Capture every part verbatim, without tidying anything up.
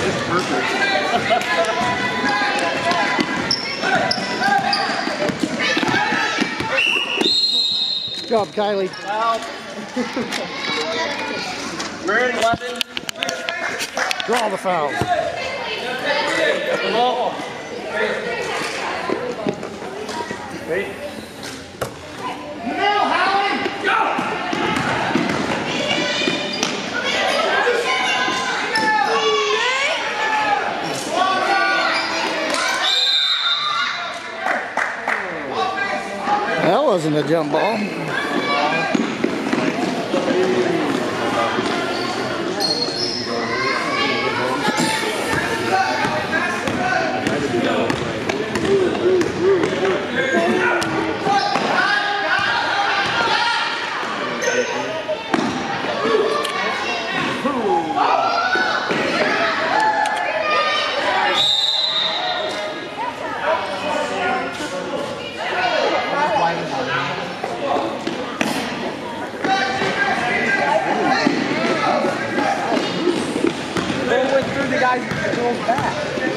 Good job, Kylie. Foul. We're in eleven. Draw the foul. Wait. No, Howie! Go! That wasn't a jump ball. The guys the girls back.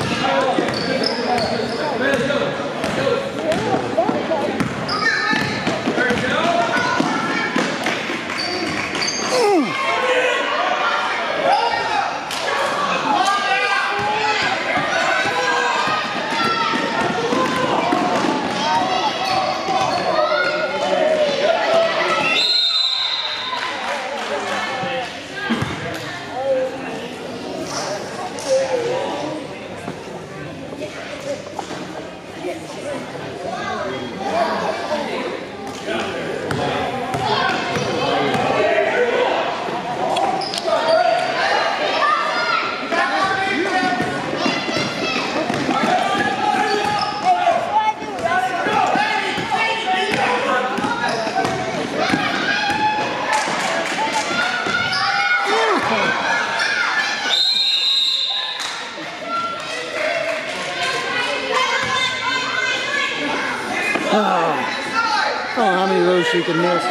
Oh, I don't know how many of those she can miss.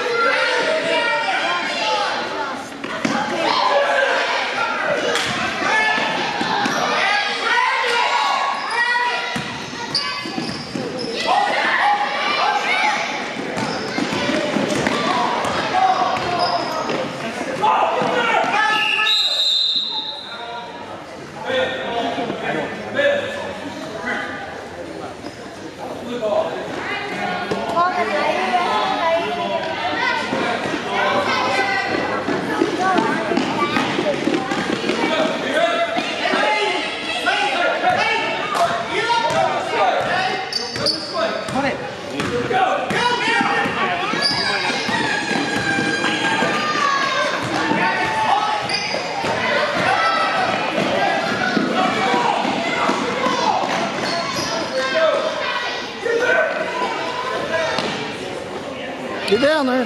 Get down there.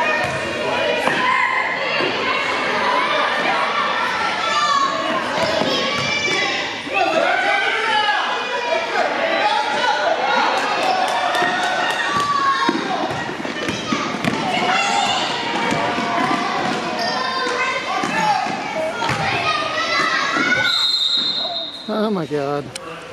Oh my God.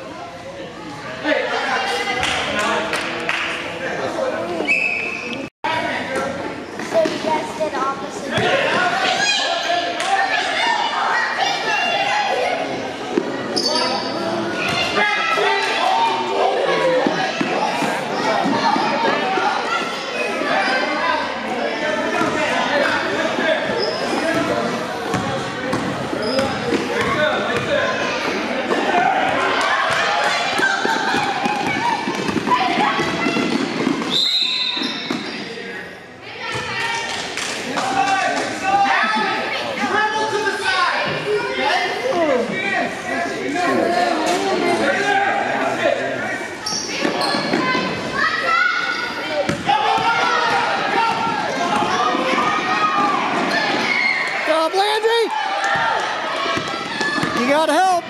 You gotta help.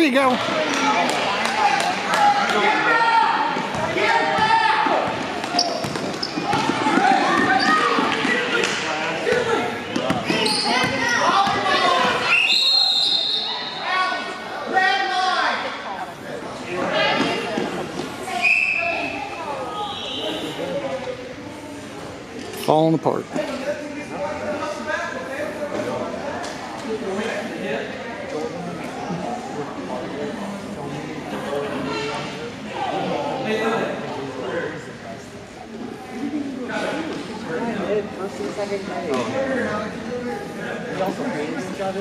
you go. Falling apart. First and second grade. We also hated each other.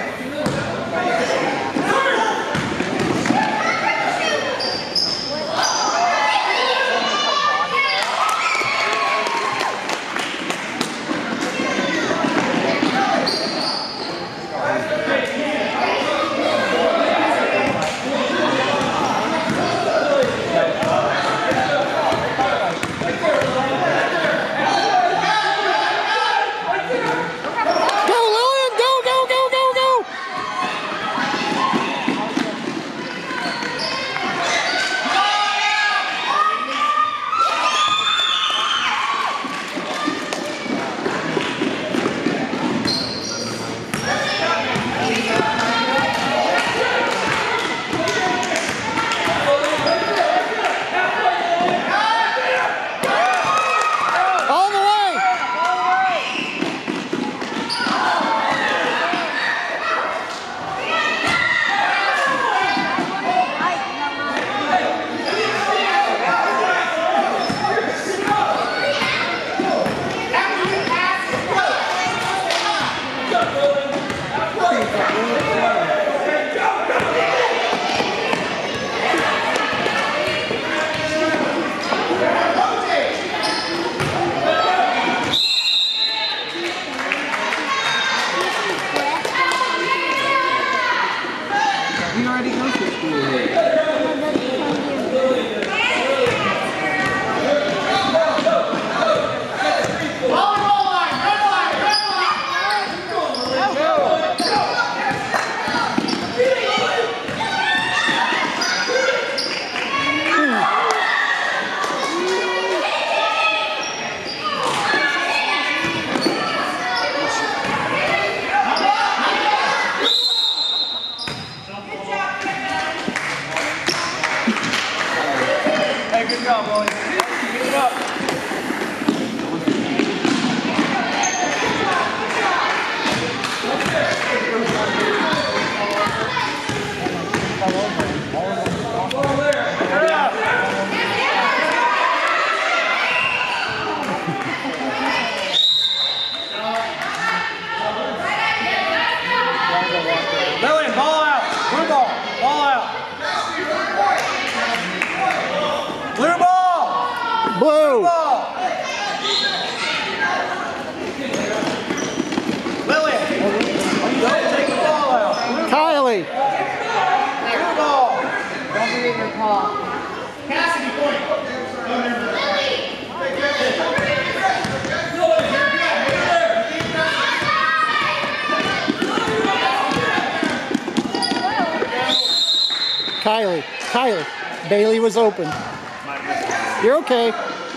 We already go to school here. Good job, boys. Keep it up. Lillian, ball out. Blue ball. Ball out. Blue ball. Blue. Blue ball. Lillian, don't take the ball out. Blue Kylie. Blue ball. Don't forget your call. Cassidy, point. Kylie. Kylie. Bailey was open. You're okay.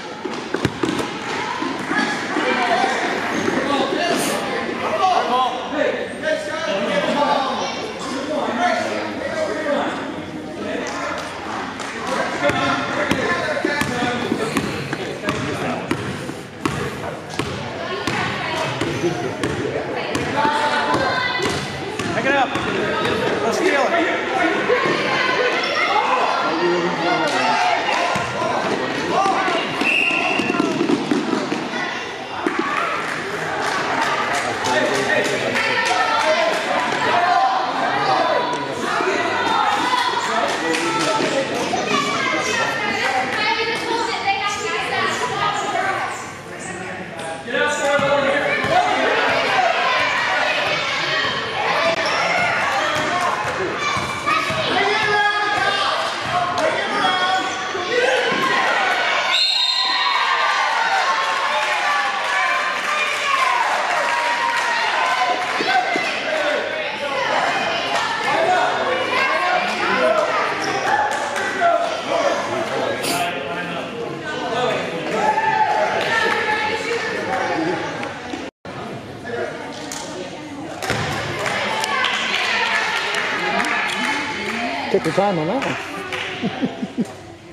Pick it up. Let's steal it. Took your time on that one.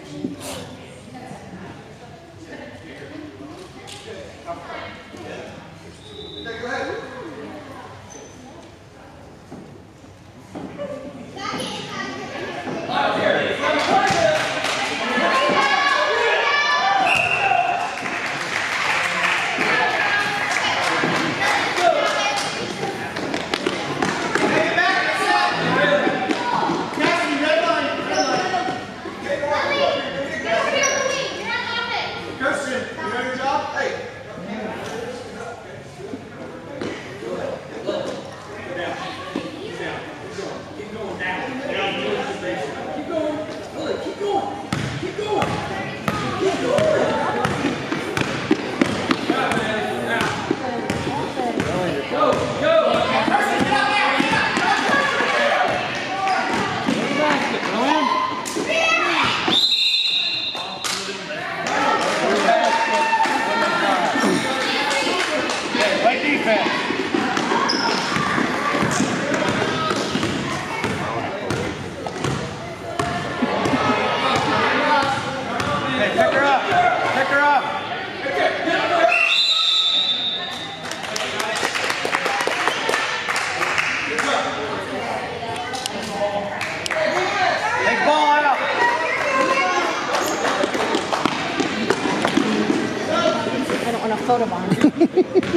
Photo bomb. Go, Lily, you can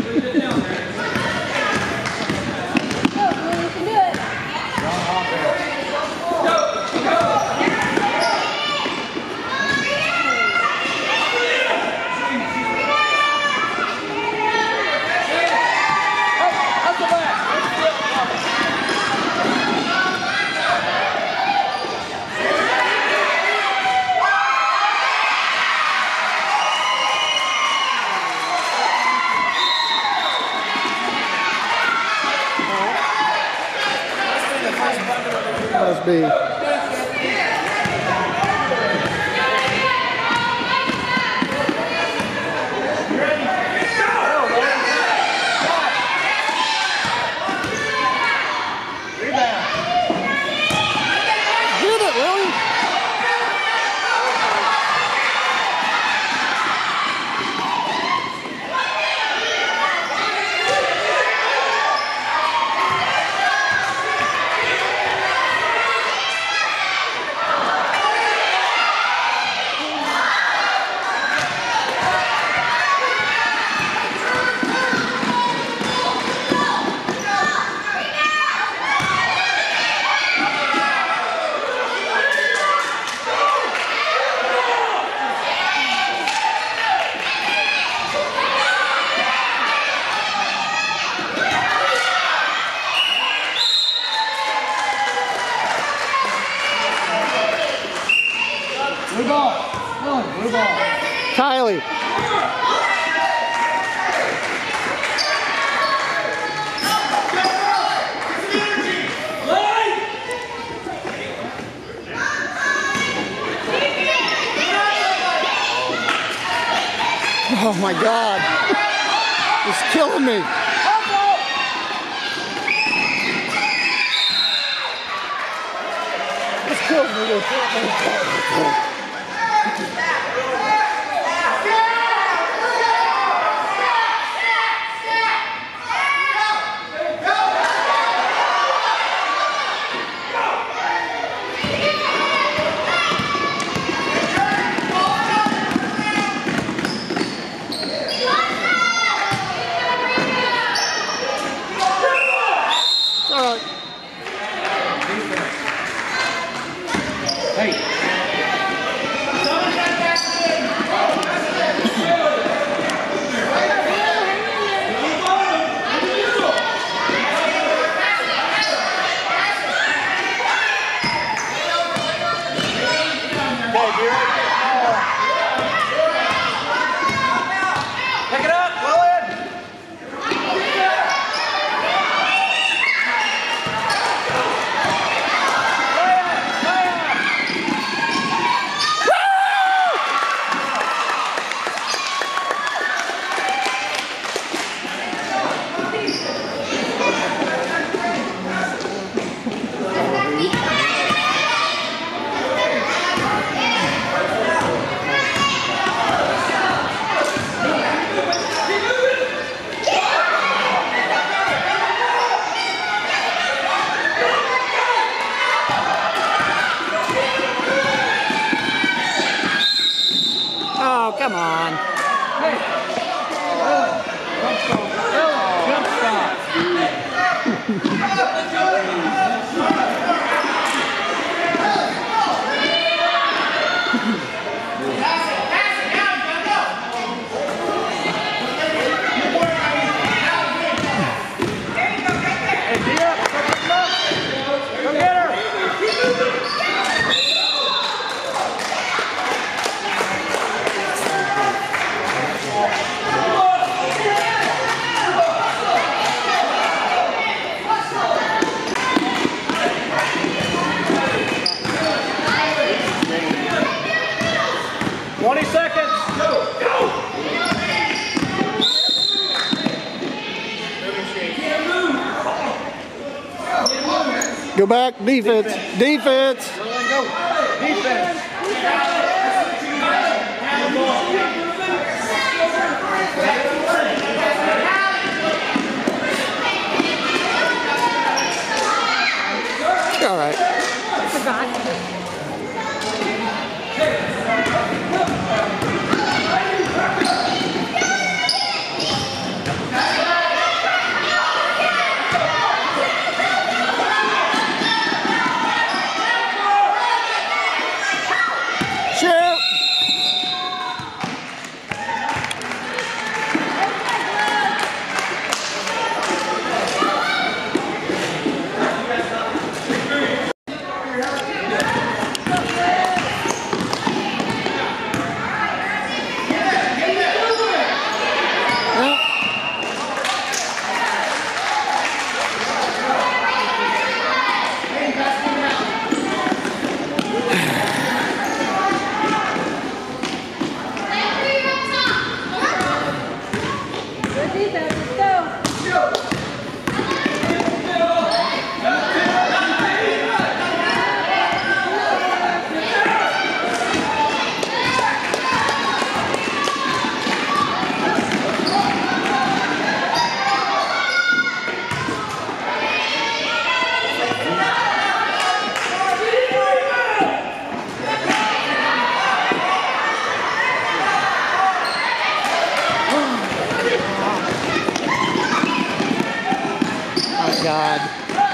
do it. Must be. Blue ball. Lily, blue ball. Kylie. Oh my God. It's killing me. It's killing me. Oh, come on. Jump stop. twenty seconds. Go. Go. Go back, defense. Defense. Go. Defense. All right. God.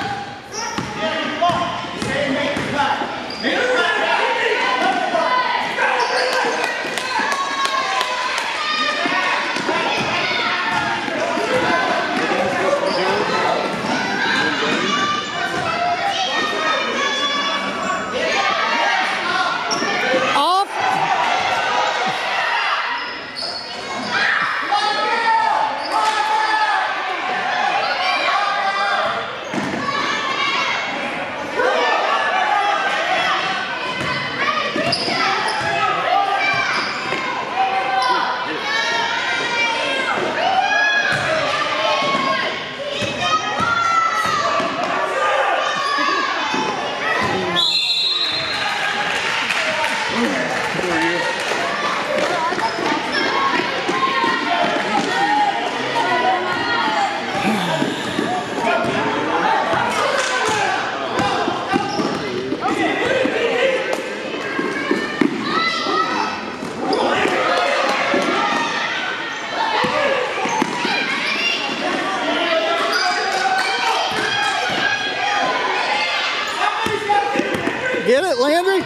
Get it, Landry?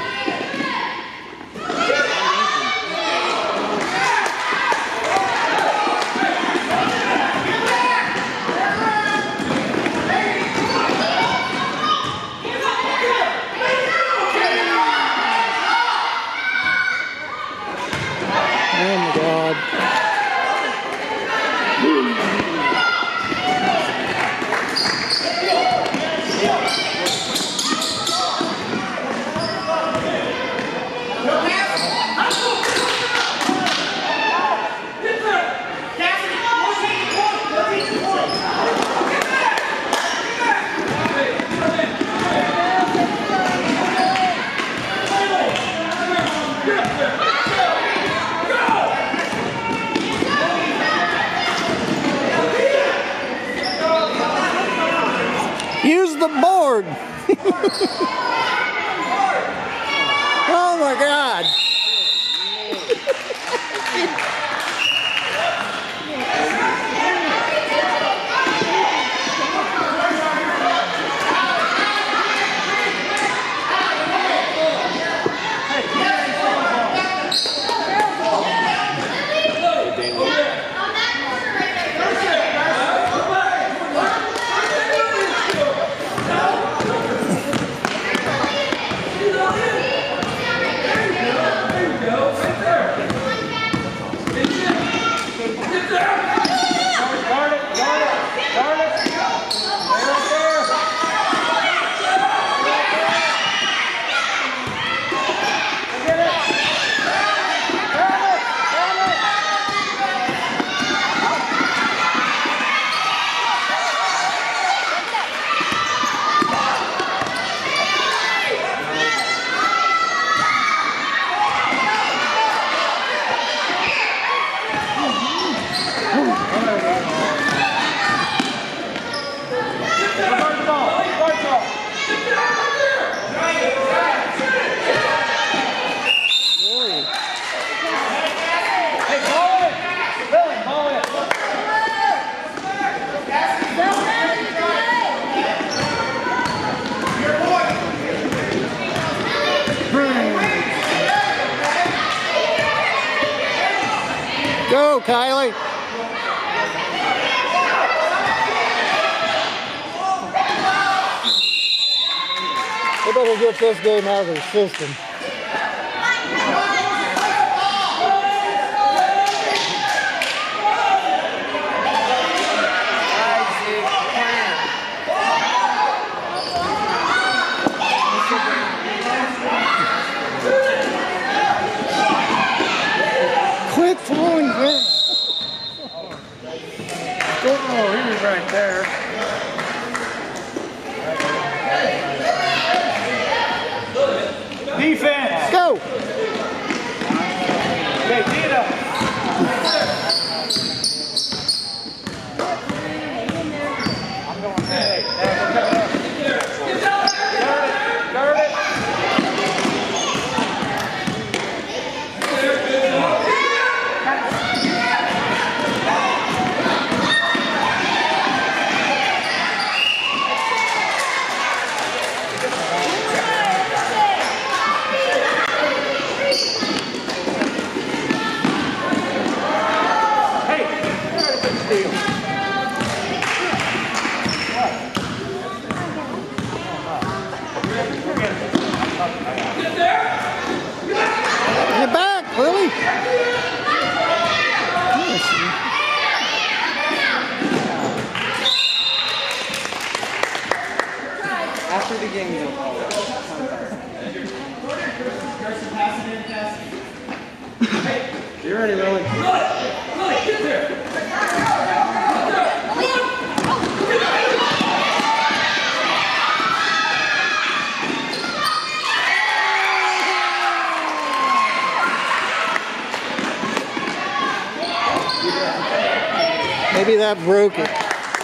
Oh my God. Use the board. Oh my God. Go, Kylie. They better get this game out of their system. Quit throwing there. Oh, he was right there. Defense. Go. Okay, Dina. I'm going hey, hey, we're coming up. Guard it. Guard it. Get back, Lily. After the game, though. You ready, Lily? Lily, get there. Maybe that broke it.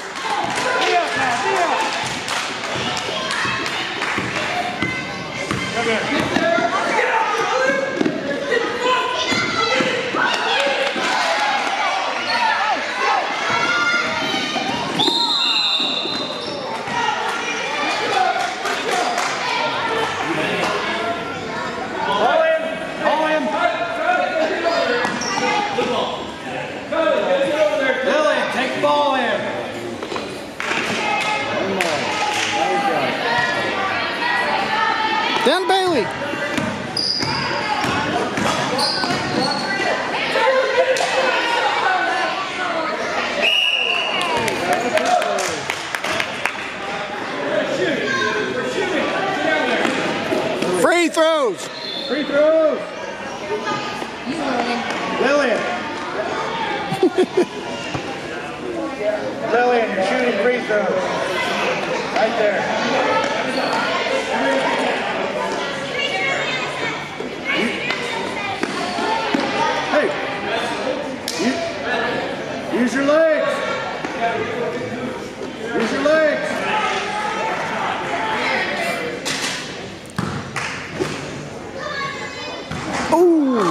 Down Bailey. Free throws. Free throws. Lillian. Lillian, you're shooting free throws. Right there. Use your legs. Use your legs. Ooh.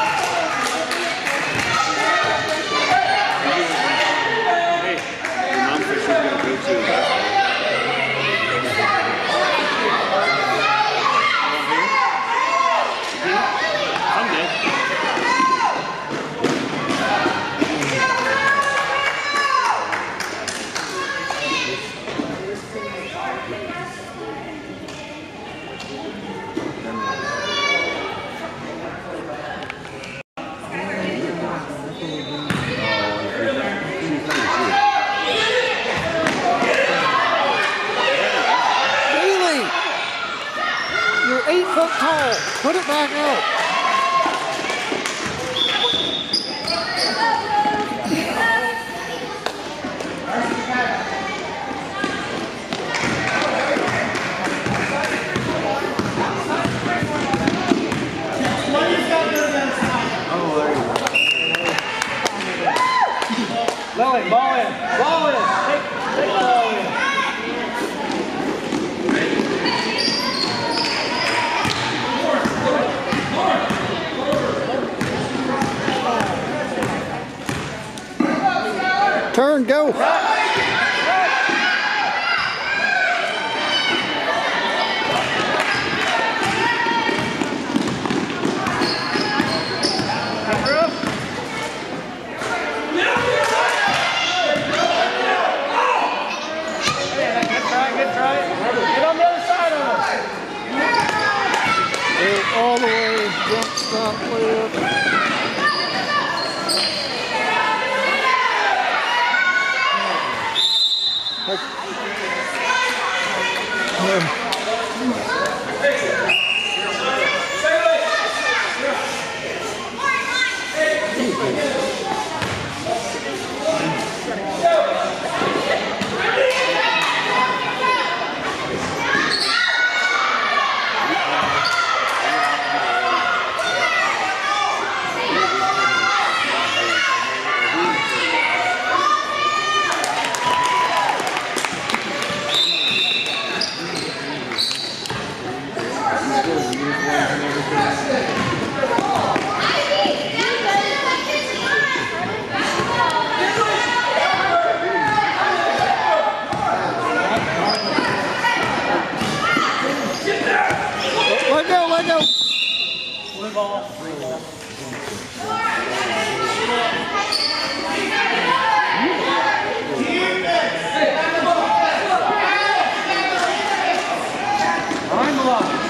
Hey, your mom said she's gonna go to the I'm dead. Eight foot tall. Put it back out. Lily, ball in. Ball in. Take, take the ball in. Turn, go. out, way up. Let go, let go. Blue ball, blue ball. I'm alive.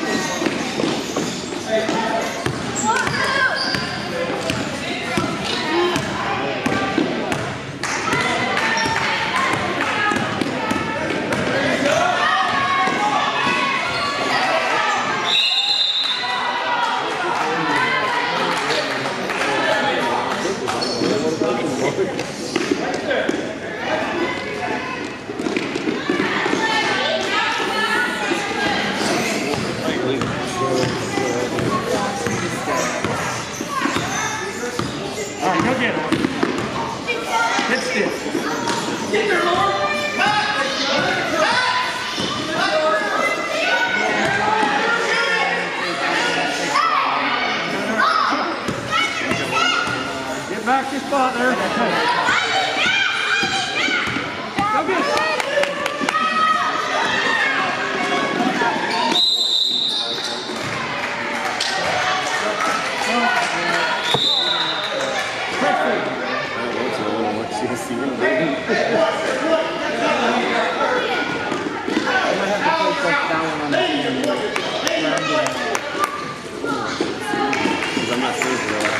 All right, go get it. Get stiff. Get there, Lord. Get back to your spot there. Go get it. I'm not sure for that.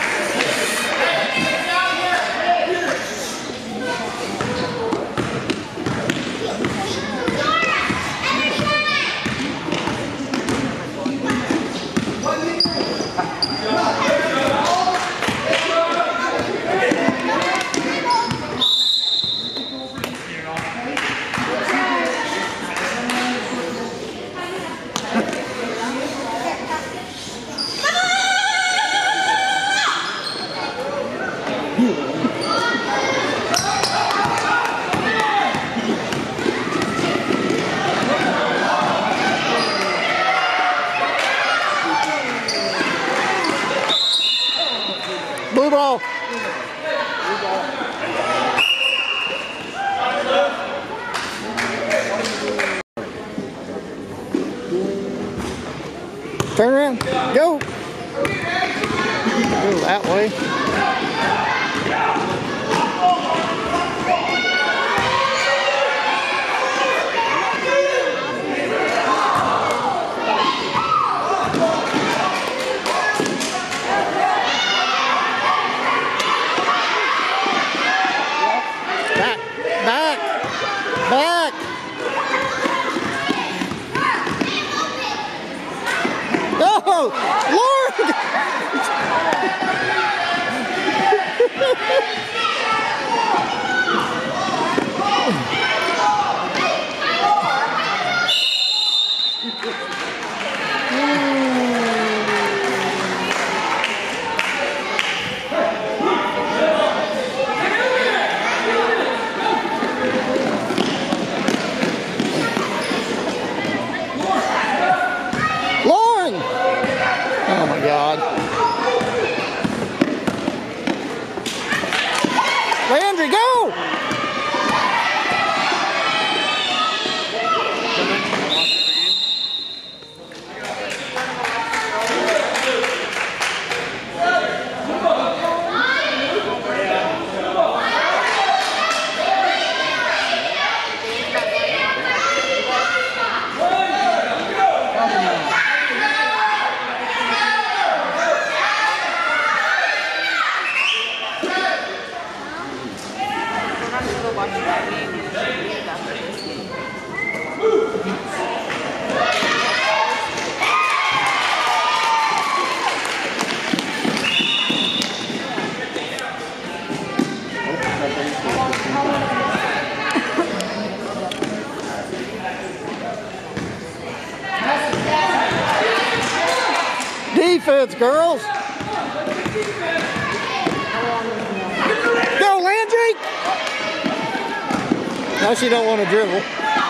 Blue ball. Turn around. Go. Go that way. Back! Oh, Lord! minutes, girls. Go, Landry! Now she don't want to dribble.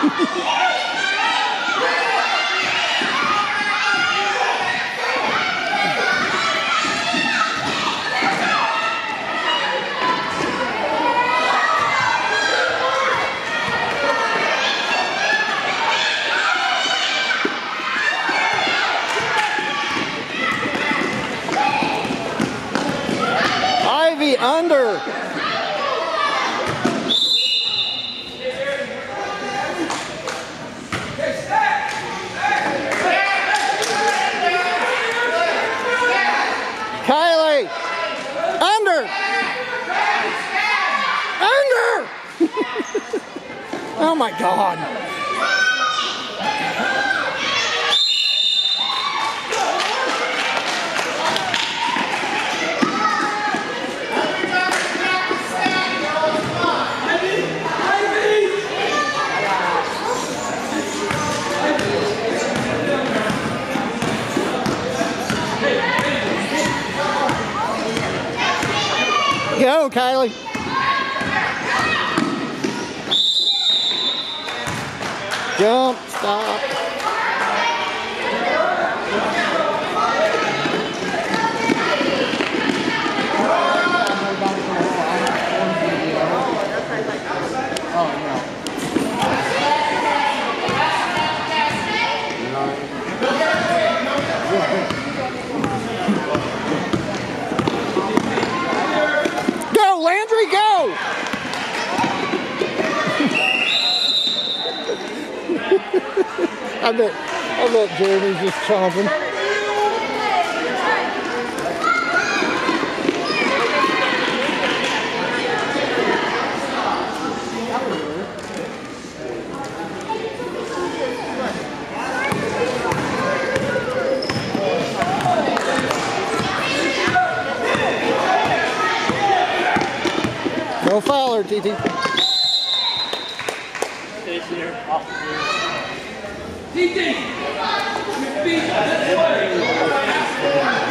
Ivy under. Kylie, under, under. Oh my God. Go, Kylie. Jump, stop. Go, Landry, go! I bet, I bet Jeremy's just chomping. No foul her, T T. T T! Your feet this way!